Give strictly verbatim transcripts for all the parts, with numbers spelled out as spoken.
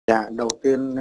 Dạ, đầu tiên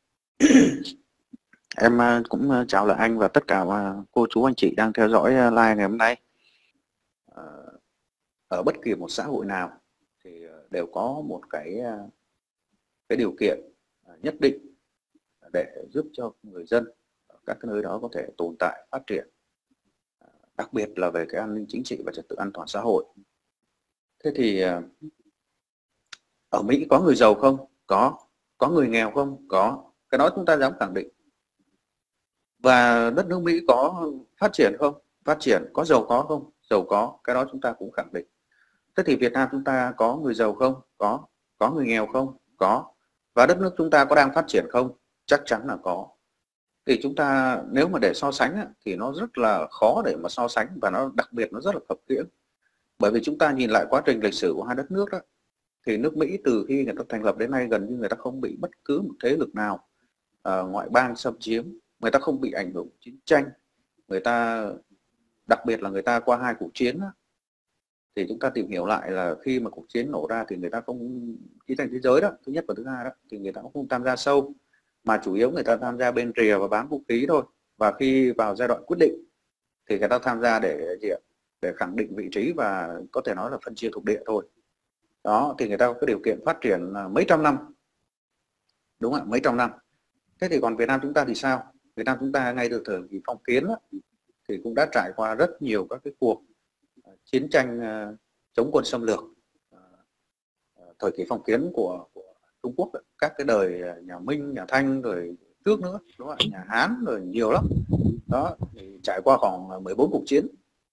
em à, cũng à, chào lại anh và tất cả à, cô chú anh chị đang theo dõi à, live ngày hôm nay. Ờ, Ở bất kỳ một xã hội nào thì à, đều có một cái à, cái điều kiện à, nhất định để giúp cho người dân ở các cái nơi đó có thể tồn tại, phát triển, à, đặc biệt là về cái an ninh chính trị và trật tự an toàn xã hội. Thế thì à, ở Mỹ có người giàu không? Có. Có người nghèo không? Có. Cái đó chúng ta dám khẳng định. Và đất nước Mỹ có phát triển không? Phát triển. Có giàu có không? Giàu có. Cái đó chúng ta cũng khẳng định. Thế thì Việt Nam chúng ta có người giàu không? Có. Có người nghèo không? Có. Và đất nước chúng ta có đang phát triển không? Chắc chắn là có. Thì chúng ta nếu mà để so sánh thì nó rất là khó để mà so sánh, và nó đặc biệt nó rất là khập khiễng. Bởi vì chúng ta nhìn lại quá trình lịch sử của hai đất nước đó, thì nước Mỹ từ khi người ta thành lập đến nay gần như người ta không bị bất cứ một thế lực nào uh, ngoại bang xâm chiếm, người ta không bị ảnh hưởng chiến tranh, người ta đặc biệt là người ta qua hai cuộc chiến đó, thì chúng ta tìm hiểu lại là khi mà cuộc chiến nổ ra thì người ta không chiến tranh thế giới đó, thứ nhất và thứ hai đó, thì người ta cũng không tham gia sâu, mà chủ yếu người ta tham gia bên rìa và bán vũ khí thôi. Và khi vào giai đoạn quyết định thì người ta tham gia để để khẳng định vị trí và có thể nói là phân chia thuộc địa thôi. Đó, thì người ta có cái điều kiện phát triển mấy trăm năm, đúng không ạ, mấy trăm năm. Thế thì còn Việt Nam chúng ta thì sao? Việt Nam chúng ta ngay từ thời kỳ phong kiến đó, thì cũng đã trải qua rất nhiều các cái cuộc chiến tranh uh, chống quân xâm lược. Uh, thời kỳ phong kiến của, của Trung Quốc, các cái đời nhà Minh, nhà Thanh rồi trước nữa, đúng không ạ, nhà Hán rồi nhiều lắm. Đó, thì trải qua khoảng mười bốn cuộc chiến.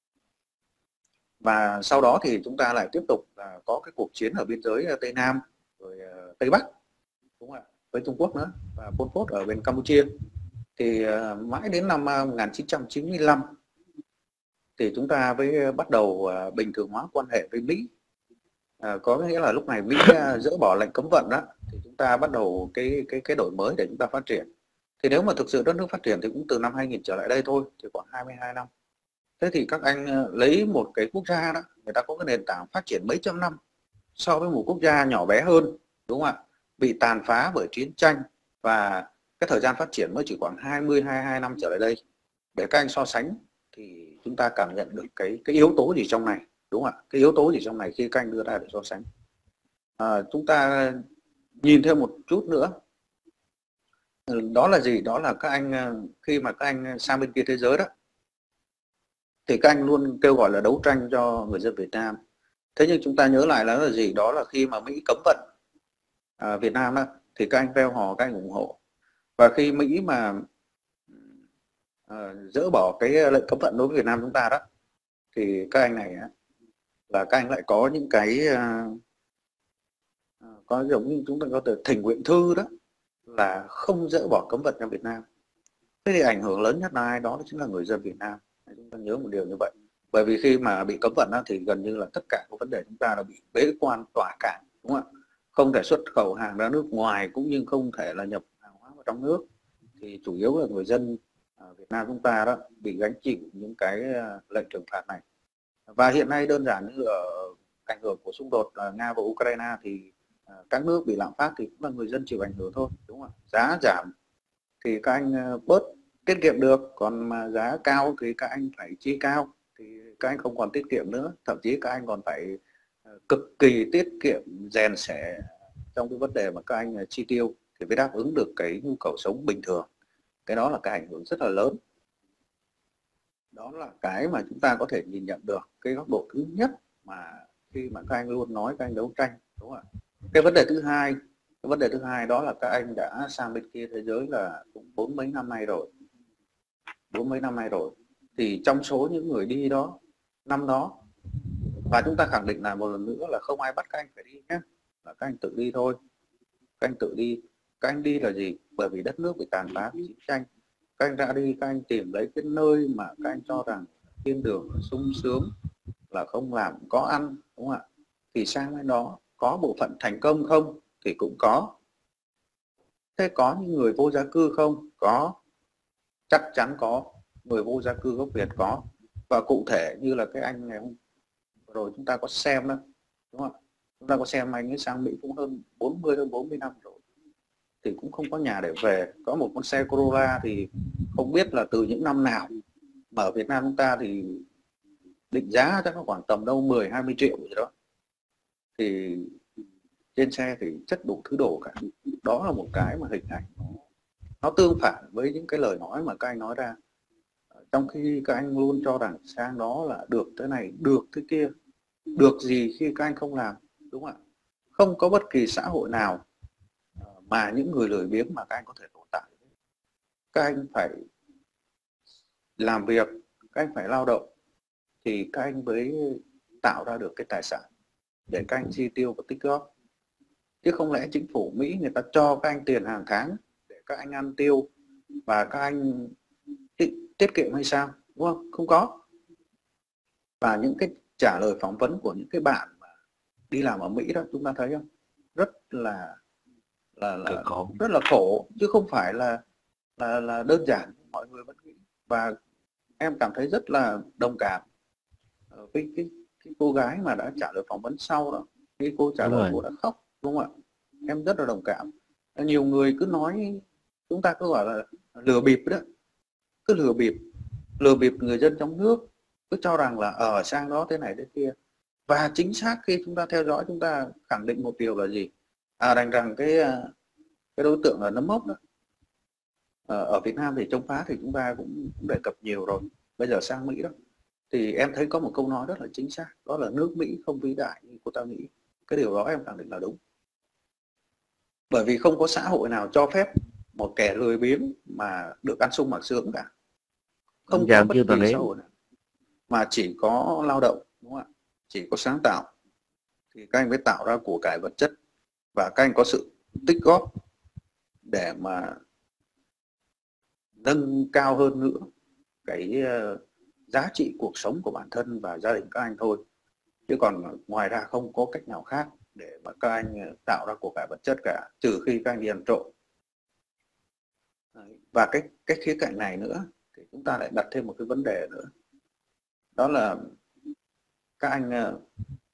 Và sau đó thì chúng ta lại tiếp tục là có cái cuộc chiến ở biên giới Tây Nam rồi uh, Tây Bắc, đúng không ạ, với Trung Quốc nữa, và Pol Pot ở bên Campuchia. Thì uh, mãi đến năm một nghìn chín trăm chín mươi lăm thì chúng ta mới bắt đầu uh, bình thường hóa quan hệ với Mỹ. Uh, có nghĩa là lúc này Mỹ uh, dỡ bỏ lệnh cấm vận đó, thì chúng ta bắt đầu cái cái cái đổi mới để chúng ta phát triển. Thì nếu mà thực sự đất nước phát triển thì cũng từ năm hai nghìn trở lại đây thôi, thì khoảng hai mươi hai năm. Thế thì các anh uh, lấy một cái quốc gia đó, người ta có cái nền tảng phát triển mấy trăm năm so với một quốc gia nhỏ bé hơn, đúng không ạ, bị tàn phá bởi chiến tranh, và cái thời gian phát triển mới chỉ khoảng hai mươi hai mươi hai năm trở lại đây. Để các anh so sánh thì chúng ta cảm nhận được cái cái yếu tố gì trong này, đúng không ạ, cái yếu tố gì trong này khi các anh đưa ra để so sánh. À, chúng ta nhìn thêm một chút nữa, đó là gì? Đó là các anh khi mà các anh sang bên kia thế giới đó, thì các anh luôn kêu gọi là đấu tranh cho người dân Việt Nam. Thế nhưng chúng ta nhớ lại là, là gì? Đó là khi mà Mỹ cấm vận à, Việt Nam đó, thì các anh reo hò, các anh ủng hộ. Và khi Mỹ mà à, dỡ bỏ cái lệnh cấm vận đối với Việt Nam chúng ta đó, thì các anh này là các anh lại có những cái à, có giống như chúng ta có từ thỉnh nguyện thư đó, là không dỡ bỏ cấm vận cho Việt Nam. Thế thì ảnh hưởng lớn nhất là ai? Đó chính là người dân Việt Nam. Chúng ta nhớ một điều như vậy. Bởi vì khi mà bị cấm vận đó, thì gần như là tất cả các vấn đề chúng ta là bị bế quan tỏa cản, đúng không ạ? Không thể xuất khẩu hàng ra nước ngoài, cũng như không thể là nhập hàng hóa vào trong nước. Thì chủ yếu là người dân Việt Nam chúng ta đó bị gánh chịu những cái lệnh trừng phạt này. Và hiện nay đơn giản như ở ảnh hưởng của xung đột Nga và Ukraine, thì các nước bị lạm phát thì cũng là người dân chịu ảnh hưởng thôi, đúng không ạ? Giá giảm thì các anh bớt tiết kiệm được, còn mà giá cao thì các anh phải chi cao, thì các anh không còn tiết kiệm nữa, thậm chí các anh còn phải cực kỳ tiết kiệm, rèn sẻ trong cái vấn đề mà các anh chi tiêu thì mới đáp ứng được cái nhu cầu sống bình thường. Cái đó là cái ảnh hưởng rất là lớn. Đó là cái mà chúng ta có thể nhìn nhận được cái góc độ thứ nhất mà khi mà các anh luôn nói các anh đấu tranh, đúng không ạ? Cái vấn đề thứ hai, cái vấn đề thứ hai đó là các anh đã sang bên kia thế giới là cũng bốn mấy năm nay rồi, bốn mấy năm nay rồi. Thì trong số những người đi đó năm đó, và chúng ta khẳng định là một lần nữa là không ai bắt các anh phải đi nhé, là các anh tự đi thôi, các anh tự đi. Các anh đi là gì? Bởi vì đất nước bị tàn phá vì chiến tranh. Các anh ra đi, các anh tìm lấy cái nơi mà các anh cho rằng thiên đường sung sướng, là không làm có ăn, đúng không ạ? Thì sang bên đó có bộ phận thành công không? Thì cũng có. Thế có những người vô gia cư không? Có, chắc chắn có. Người vô gia cư gốc Việt có. Và cụ thể như là cái anh này rồi chúng ta có xem đó, đúng không ạ? Chúng ta có xem anh ấy sang Mỹ cũng hơn bốn mươi hơn bốn mươi năm rồi. thì cũng không có nhà để về. Có một con xe Corolla thì không biết là từ những năm nào, mà ở Việt Nam chúng ta thì định giá chắc nó khoảng tầm đâu mười hai mươi triệu gì đó, thì trên xe thì chất đủ thứ đồ cả. Đó là một cái mà hình ảnh nó, nó tương phản với những cái lời nói mà các anh nói ra, trong khi các anh luôn cho rằng sang đó là được thế này, được thế kia. Được gì khi các anh không làm, đúng không ạ? Không có bất kỳ xã hội nào mà những người lười biếng mà các anh có thể tồn tại. Các anh phải làm việc, các anh phải lao động thì các anh mới tạo ra được cái tài sản để các anh chi tiêu và tích góp. Chứ không lẽ chính phủ Mỹ người ta cho các anh tiền hàng tháng để các anh ăn tiêu và các anh tiết kiệm hay sao, đúng không? Không có. Và những cái trả lời phỏng vấn của những cái bạn mà đi làm ở Mỹ đó, chúng ta thấy không, rất là là, là rất là khổ, chứ không phải là là là đơn giản mọi người vẫn nghĩ. Và em cảm thấy rất là đồng cảm với cái, cái cô gái mà đã trả lời phỏng vấn sau đó. Khi cô trả lời, cô đã khóc, đúng không ạ? Em rất là đồng cảm. Nhiều người cứ nói, chúng ta cứ gọi là lừa bịp đó, cứ lừa bịp lừa bịp người dân trong nước, cứ cho rằng là ở sang đó thế này thế kia. Và chính xác khi chúng ta theo dõi, chúng ta khẳng định một điều là gì? À, rằng rằng cái cái đối tượng là nấm mốc đó, ở Việt Nam thì chống phá thì chúng ta cũng, cũng đề cập nhiều rồi. Bây giờ sang Mỹ đó thì em thấy có một câu nói rất là chính xác, đó là nước Mỹ không vĩ đại như cô ta nghĩ. Cái điều đó em khẳng định là đúng. Bởi vì không có xã hội nào cho phép một kẻ lười biếng mà được ăn sung mặc sướng cả. Không có bất kỳ xã hội nào, mà chỉ có lao động, đúng không ạ? Chỉ có sáng tạo thì các anh mới tạo ra của cải vật chất, và các anh có sự tích góp để mà nâng cao hơn nữa cái uh, giá trị cuộc sống của bản thân và gia đình các anh thôi. Chứ còn ngoài ra không có cách nào khác để mà các anh tạo ra của cải vật chất cả, trừ khi các anh đi ăn trộm. Và cái, cái khía cạnh này nữa thì chúng ta lại đặt thêm một cái vấn đề nữa, đó là các anh uh,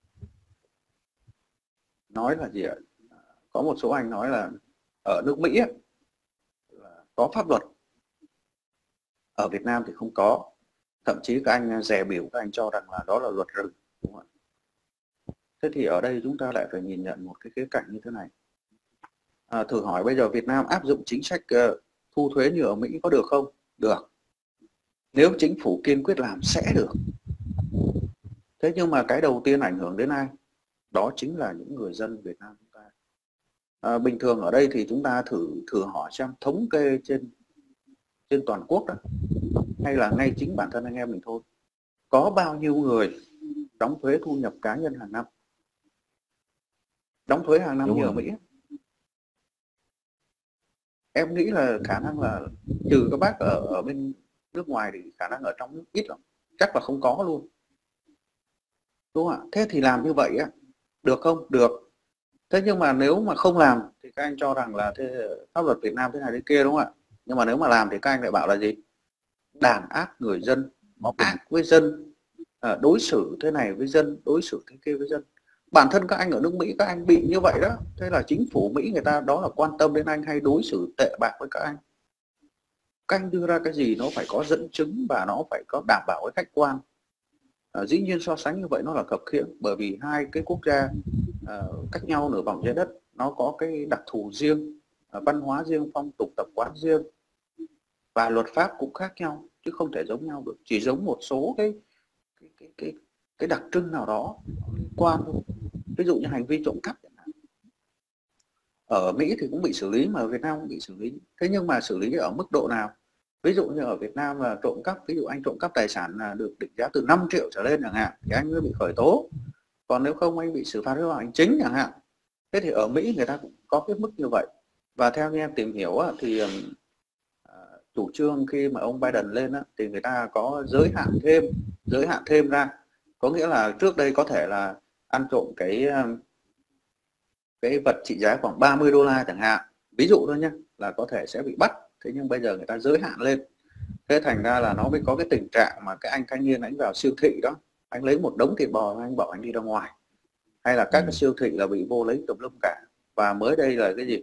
nói là gì ạ? Có một số anh nói là ở nước Mỹ ấy, là có pháp luật, ở Việt Nam thì không có. Thậm chí các anh dè biểu, các anh cho rằng là đó là luật rừng, đúng không ạ? Thế thì ở đây chúng ta lại phải nhìn nhận một cái khía cạnh như thế này. À, thử hỏi bây giờ Việt Nam áp dụng chính sách uh, thu thuế như ở Mỹ có được không? Được. Nếu chính phủ kiên quyết làm sẽ được. Thế nhưng mà cái đầu tiên ảnh hưởng đến ai? Đó chính là những người dân Việt Nam chúng ta. À, bình thường ở đây thì chúng ta thử thử hỏi xem thống kê trên trên toàn quốc đó, hay là ngay chính bản thân anh em mình thôi, có bao nhiêu người đóng thuế thu nhập cá nhân hàng năm, đóng thuế hàng năm như ở Mỹ. Em nghĩ là khả năng là trừ các bác ở, ở bên nước ngoài thì khả năng ở trong nước ít lắm, chắc là không có luôn, đúng không ạ? Thế thì làm như vậy á, được không? Được. Thế nhưng mà nếu mà không làm thì các anh cho rằng là thế, pháp luật Việt Nam thế này thế kia, đúng không ạ? Nhưng mà nếu mà làm thì các anh lại bảo là gì? Đàn áp người dân, ác với dân, đối xử thế này với dân, đối xử thế kia với dân. Bản thân các anh ở nước Mỹ, các anh bị như vậy đó. Thế là chính phủ Mỹ người ta đó là quan tâm đến anh hay đối xử tệ bạc với các anh? Các anh đưa ra cái gì nó phải có dẫn chứng và nó phải có đảm bảo cái khách quan. À, dĩ nhiên so sánh như vậy nó là khập khiễng, bởi vì hai cái quốc gia à, cách nhau nửa vòng trái đất, nó có cái đặc thù riêng, à, văn hóa riêng, phong tục tập quán riêng, và luật pháp cũng khác nhau, chứ không thể giống nhau được. Chỉ giống một số cái cái cái cái, cái đặc trưng nào đó liên quan thôi. Ví dụ như hành vi trộm cắp chẳng hạn, ở Mỹ thì cũng bị xử lý, mà ở Việt Nam cũng bị xử lý. Thế nhưng mà xử lý ở mức độ nào? Ví dụ như ở Việt Nam là trộm cắp, ví dụ anh trộm cắp tài sản là được định giá từ năm triệu trở lên chẳng hạn, thì anh mới bị khởi tố. Còn nếu không anh bị xử phạt vi phạm hành chính chẳng hạn. Thế thì ở Mỹ người ta cũng có cái mức như vậy. Và theo như em tìm hiểu thì chủ trương khi mà ông Biden lên thì người ta có giới hạn thêm, giới hạn thêm ra. Có nghĩa là trước đây có thể là ăn trộm cái cái vật trị giá khoảng ba mươi đô la chẳng hạn, ví dụ thôi nhé, là có thể sẽ bị bắt. Thế nhưng bây giờ người ta giới hạn lên. Thế thành ra là nó mới có cái tình trạng mà cái anh thanh niên anh vào siêu thị đó, anh lấy một đống thịt bò, anh bảo anh đi ra ngoài. Hay là các cái siêu thị là bị vô lấy tùm lum cả. Và mới đây là cái gì?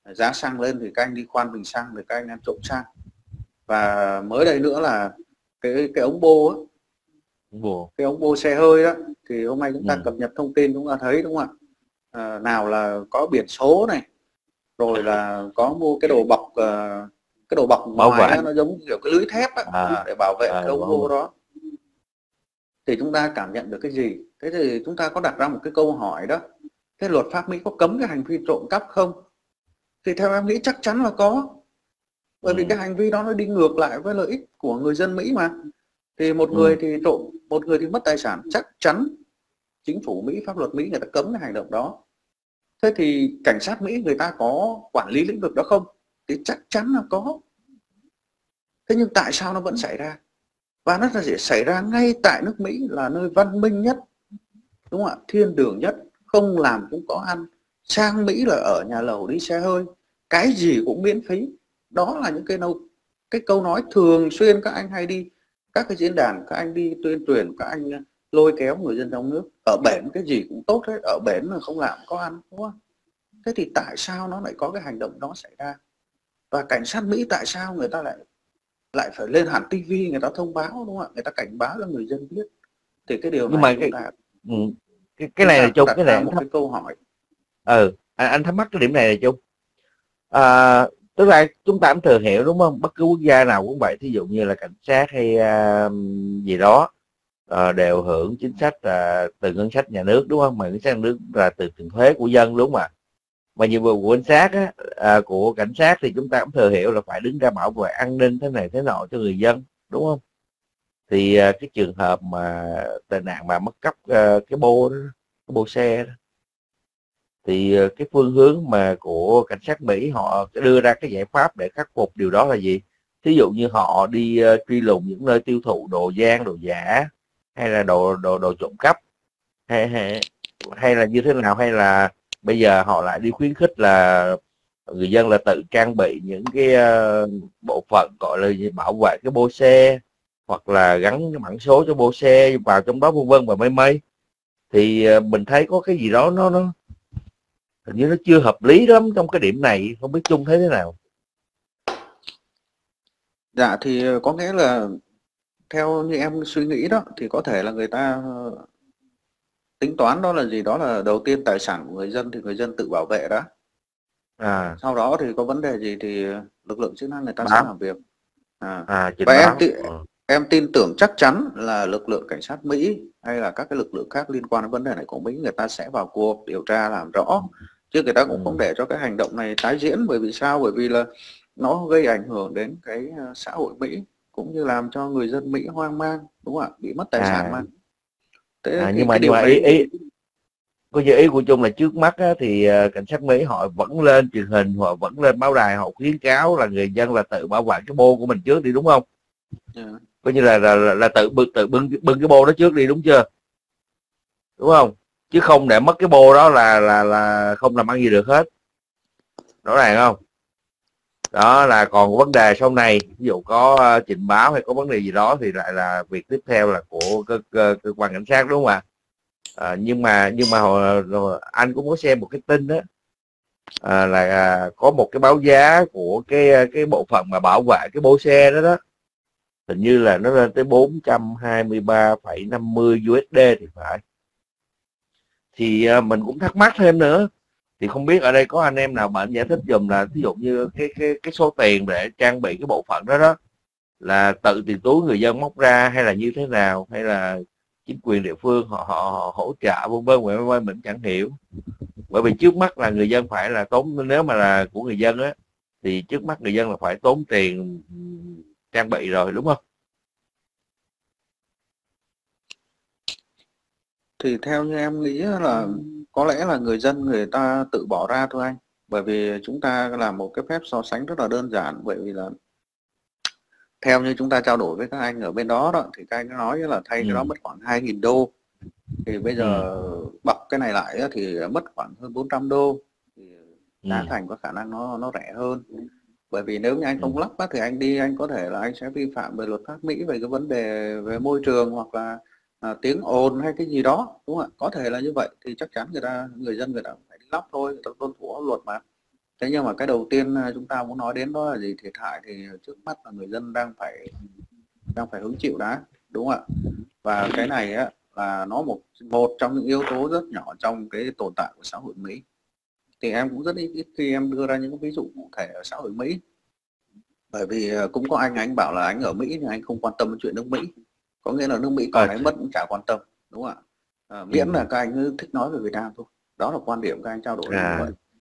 giá xăng lên thì các anh đi khoan bình xăng, thì các anh ăn trộm xăng. Và mới đây nữa là cái cái ống bô á, Bồ. cái ống bô xe hơi đó, thì hôm nay chúng ta Ừ. cập nhật thông tin chúng ta thấy đúng không ạ? À, nào là có biển số này, rồi là có mua cái đồ bọc, uh, cái đồ bọc Bảo ngoài vệ. á, nó giống kiểu cái lưới thép á, À, à, để bảo vệ à, cái ống bảo bô vệ. đó. Thì chúng ta cảm nhận được cái gì? Thế thì chúng ta có đặt ra một cái câu hỏi đó, thế luật pháp Mỹ có cấm cái hành vi trộm cắp không? Thì theo em nghĩ chắc chắn là có, bởi vì Ừ. cái hành vi đó nó đi ngược lại với lợi ích của người dân Mỹ mà. Thì một người Ừ. thì trộm, một người thì mất tài sản, chắc chắn chính phủ Mỹ, pháp luật Mỹ người ta cấm cái hành động đó. Thế thì cảnh sát Mỹ người ta có quản lý lĩnh vực đó không? Thì chắc chắn là có. Thế nhưng tại sao nó vẫn xảy ra? Và nó sẽ xảy ra ngay tại nước Mỹ, là nơi văn minh nhất, đúng không ạ, thiên đường nhất, không làm cũng có ăn. Sang Mỹ là ở nhà lầu đi xe hơi, cái gì cũng miễn phí. Đó là những cái câu cái câu nói thường xuyên các anh hay đi các cái diễn đàn, các anh đi tuyên truyền, các anh lôi kéo người dân trong nước. Ở bển cái gì cũng tốt hết, ở bển là không làm có ăn, đúng không? Thế thì tại sao nó lại có cái hành động đó xảy ra? Và cảnh sát Mỹ tại sao người ta lại lại phải lên hẳn tivi người ta thông báo, đúng không ạ? Người ta cảnh báo cho người dân biết. Thì cái điều Nhưng này mà chúng cái ta ừ, cái cái chúng này là ta cũng chung, đặt cái này ra anh một thắc cái câu hỏi. ừ anh, anh thắc mắc cái điểm này là chung. À, tức là chúng ta cũng thừa hiểu đúng không, bất cứ quốc gia nào cũng vậy, thí dụ như là cảnh sát hay à, gì đó ờ, đều hưởng chính sách à, từ ngân sách nhà nước đúng không, mà ngân sách nhà nước là từ tiền thuế của dân đúng không ạ. Và nhiệm vụ của cảnh sát á, à, của cảnh sát thì chúng ta cũng thừa hiểu là phải đứng ra bảo vệ an ninh thế này thế nọ cho người dân đúng không. Thì à, cái trường hợp mà tai nạn mà mất cắp à, cái bô đó, cái bô xe đó, thì à, cái phương hướng mà của cảnh sát Mỹ họ đưa ra cái giải pháp để khắc phục điều đó là gì? Thí dụ như họ đi uh, truy lùng những nơi tiêu thụ đồ gian, đồ giả, hay là đồ đồ đồ trộm cắp, hay hay hay là như thế nào, hay là bây giờ họ lại đi khuyến khích là người dân là tự trang bị những cái uh, bộ phận gọi là gì, bảo vệ cái bô xe, hoặc là gắn cái mã số cho bô xe vào trong đó vân vân và mây mây. Thì uh, mình thấy có cái gì đó nó nó hình như nó chưa hợp lý lắm trong cái điểm này, không biết Chung thấy thế nào. Dạ thì có nghĩa là theo như em suy nghĩ đó, thì có thể là người ta tính toán đó là gì, đó là đầu tiên tài sản của người dân thì người dân tự bảo vệ đó. À, Sau đó thì có vấn đề gì thì lực lượng chức năng người ta sẽ báo. làm việc. À, À, và trình em báo. ti, Ừ. em tin tưởng chắc chắn là lực lượng cảnh sát Mỹ hay là các cái lực lượng khác liên quan đến vấn đề này của Mỹ, người ta sẽ vào cuộc điều tra làm rõ, chứ người ta cũng không Ừ. để cho cái hành động này tái diễn. Bởi vì sao? Bởi vì là nó gây ảnh hưởng đến cái xã hội Mỹ, cũng như làm cho người dân Mỹ hoang mang, đúng không ạ, bị mất tài sản À, mà. Thế à thì nhưng mà cái nhưng điều mà ý này ý có như ý của Chung là trước mắt á, thì uh, cảnh sát Mỹ họ vẫn lên truyền hình, họ vẫn lên báo đài, họ khuyến cáo là người dân là tự bảo vệ cái bô của mình trước đi đúng không. uh, Coi như là là, là, là tự bưng tự bưng bưng cái bô đó trước đi đúng chưa, đúng không, chứ không để mất cái bô đó là là là không làm ăn gì được hết, rõ ràng không. Đó là còn vấn đề sau này ví dụ có uh, trình báo hay có vấn đề gì đó thì lại là việc tiếp theo là của cơ, cơ, cơ quan cảnh sát đúng không ạ. À, nhưng mà nhưng mà hồi, rồi anh cũng có xem một cái tin đó, à, là à, có một cái báo giá của cái cái bộ phận mà bảo vệ cái bô xe đó đó, hình như là nó lên tới bốn trăm hai mươi ba phẩy năm mươi u ét đê thì phải. Thì à, mình cũng thắc mắc thêm nữa, thì không biết ở đây có anh em nào bệnh giải thích dùm là ví dụ như cái cái cái số tiền để trang bị cái bộ phận đó đó là tự tiền túi người dân móc ra hay là như thế nào, hay là chính quyền địa phương họ họ, họ hỗ trợ vân vân vân vân mình chẳng hiểu. Bởi vì trước mắt là người dân phải là tốn, nếu mà là của người dân á thì trước mắt người dân là phải tốn tiền trang bị rồi đúng không. thì theo như em nghĩ là có lẽ là người dân người ta tự bỏ ra thôi anh. Bởi vì chúng ta làm một cái phép so sánh rất là đơn giản. Bởi vì là theo như chúng ta trao đổi với các anh ở bên đó đó, thì các anh nói là thay cái đó Ừ. mất khoảng hai nghìn đô. Thì bây Ừ. giờ bọc cái này lại thì mất khoảng hơn bốn trăm đô. Thì giá Ừ. thành có khả năng nó nó rẻ hơn. Bởi vì nếu như anh Ừ. không lắp á, thì anh đi anh có thể là anh sẽ vi phạm về luật pháp Mỹ về cái vấn đề về môi trường, hoặc là à, tiếng ồn hay cái gì đó, đúng không ạ? Có thể là như vậy. Thì chắc chắn người ta người dân người ta phải đi lắp thôi, người ta tuân thủ pháp luật mà. Thế nhưng mà cái đầu tiên chúng ta muốn nói đến đó là gì? Thiệt hại thì trước mắt là người dân đang phải đang phải hứng chịu đã, đúng không ạ? Và cái này á là nó một một trong những yếu tố rất nhỏ trong cái tồn tại của xã hội Mỹ. Thì em cũng rất ít, ít khi em đưa ra những ví dụ cụ thể ở xã hội Mỹ, bởi vì cũng có anh anh bảo là anh ở Mỹ nhưng anh không quan tâm đến chuyện nước Mỹ, có nghĩa là nước Mỹ còn ấy mất cũng chả quan tâm, đúng không ạ? À, miễn là các anh thích nói về Việt Nam thôi, đó là quan điểm các anh trao đổi như vậy.